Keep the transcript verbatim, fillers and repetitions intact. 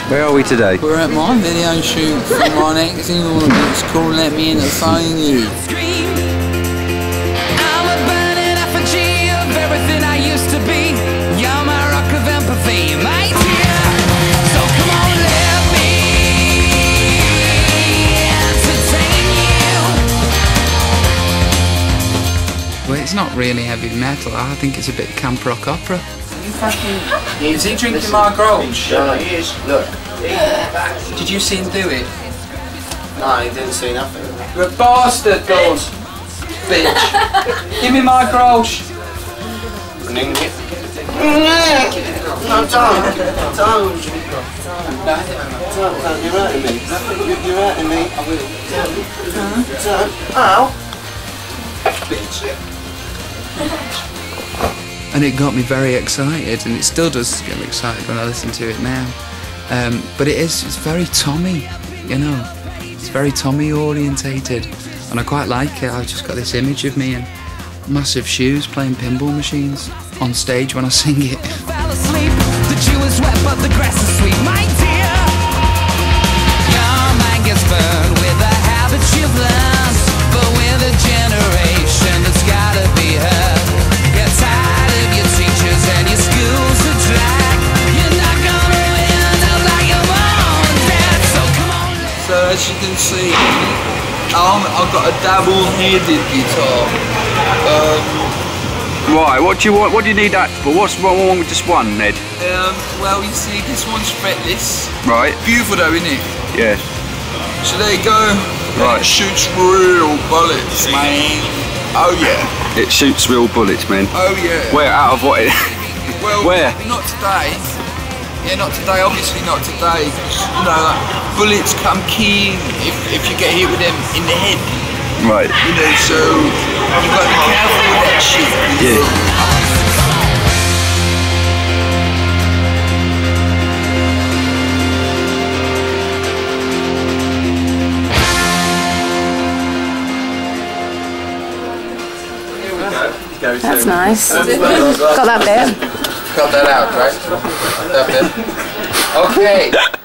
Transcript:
Where are we today? We're at my video shoot for my next single. It's called Let Me Entertain You. I'm a burning effigy of everything I used to be. You're my rock of empathy, my dear. So come on, let me entertain you. Well, it's not really heavy metal. I think it's a bit camp rock opera. You fucking... Is he drinking my grolsch? No, he is. Look. Did you see him do it? No, he didn't see nothing. You're a bastard, Dawes. Bitch. Give me my grolsch. No, don't. Don't. Don't. Don't. You're hurting me. You're hurting me. I will. Don't. Don't. Ow. Bitch. And it got me very excited, and it still does get me excited when I listen to it now. Um, but it is, it's very Tommy, you know. It's very Tommy orientated, and I quite like it. I've just got this image of me in massive shoes playing pinball machines on stage when I sing it. Fell asleep, the dew is wet, but the grass is sweet, my dear. Your mind gets burned with the habits you've learned, but with a generation that's gotta be heard. Get tired of your teachers and your schools are drag. You're not gonna win out like your mom and dad, so come on. So as you can see, um, I've got a double-headed guitar. Um, Right, what do you want? What do you need that for? What's wrong with just one, Ned? um, well, you see, this one's fretless. Right. Beautiful though, isn't it? Yeah. So there you go. Right. It shoots real bullets, man. Oh yeah. It shoots real bullets, man. Oh yeah. Where? Out of what? Well, Where? not today. Yeah, not today. Obviously not today. You know, like, bullets come keen if if you get hit with them in the head. Right. You know, so you've got to be careful with that shit. Yeah. That's nice. Got that bit. Cut that out, right? That bit. Okay.